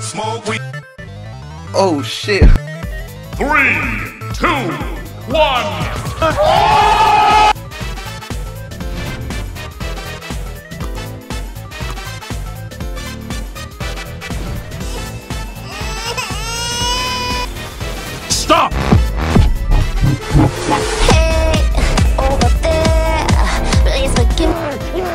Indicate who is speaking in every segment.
Speaker 1: Smoke weed.
Speaker 2: Oh shit.
Speaker 1: 3, 2, 1. Stop!
Speaker 3: Hey, over there, please forgive me.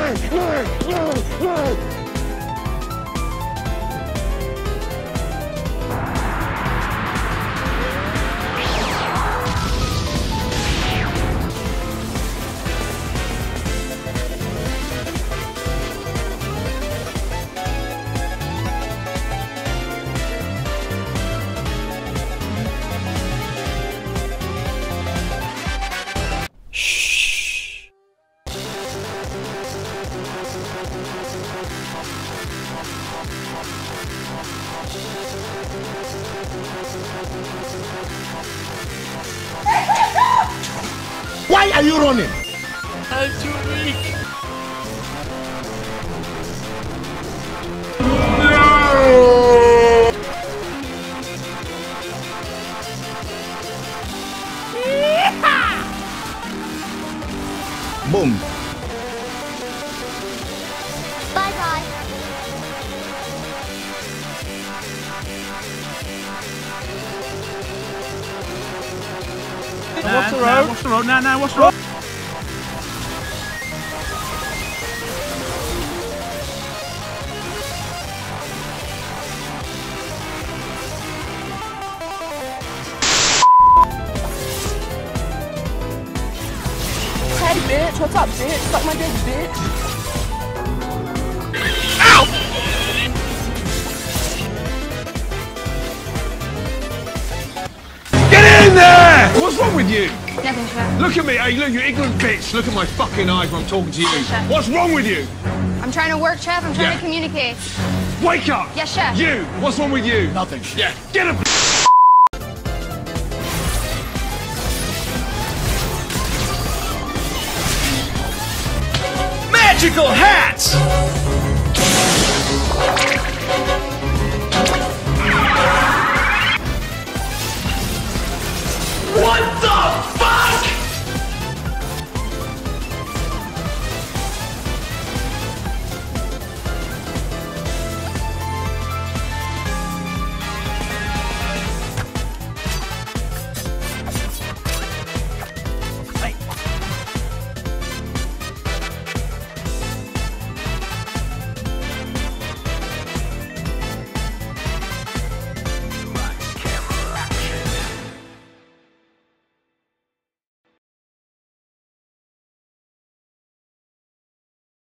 Speaker 4: Why are you running?
Speaker 5: I'm too weak.
Speaker 4: Boom.
Speaker 3: Bye bye.
Speaker 5: What's the road? What's the road? No, what's the road?
Speaker 6: Hey bitch, what's up bitch? Suck my dick bitch.
Speaker 1: Get in there! What's wrong with you?
Speaker 3: Nothing, Chef.
Speaker 1: Look at me. Hey, look, you ignorant bitch. Look at my fucking eyes when I'm talking to you.
Speaker 3: Chef.
Speaker 1: What's wrong with you?
Speaker 3: I'm trying to work, Chef. I'm trying
Speaker 1: Yeah.
Speaker 3: to communicate.
Speaker 1: Wake up!
Speaker 3: Yes, Chef.
Speaker 1: You! What's wrong with you?
Speaker 4: Nothing.
Speaker 1: Yeah, get up!
Speaker 5: Magical hats!